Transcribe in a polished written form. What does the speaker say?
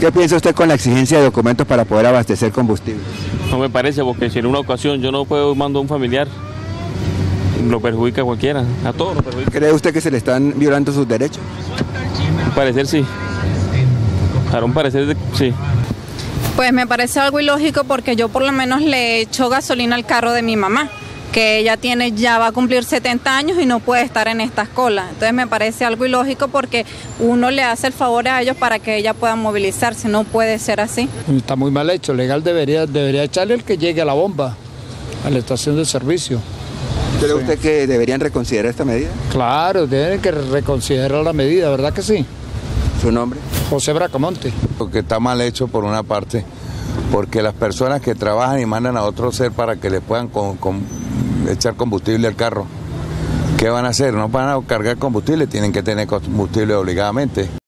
¿Qué piensa usted con la exigencia de documentos para poder abastecer combustible? No me parece, porque si en una ocasión yo no puedo mandar a un familiar, lo perjudica a cualquiera, a todos lo perjudica. ¿Cree usted que se le están violando sus derechos? Al parecer sí. Para un parecer sí. Pues me parece algo ilógico porque yo por lo menos le echo gasolina al carro de mi mamá, que ella ya va a cumplir 70 años y no puede estar en estas colas. Entonces me parece algo ilógico porque uno le hace el favor a ellos para que ella pueda movilizarse, no puede ser así. Está muy mal hecho, legal debería echarle el que llegue a la bomba, a la estación de servicio. ¿Cree usted que deberían reconsiderar esta medida? Claro, deben que reconsiderar la medida, ¿verdad que sí? ¿Su nombre? José Bracamonte. Porque está mal hecho por una parte, porque las personas que trabajan y mandan a otro ser para que le puedan echar combustible al carro, ¿qué van a hacer? No van a cargar combustible, tienen que tener combustible obligadamente.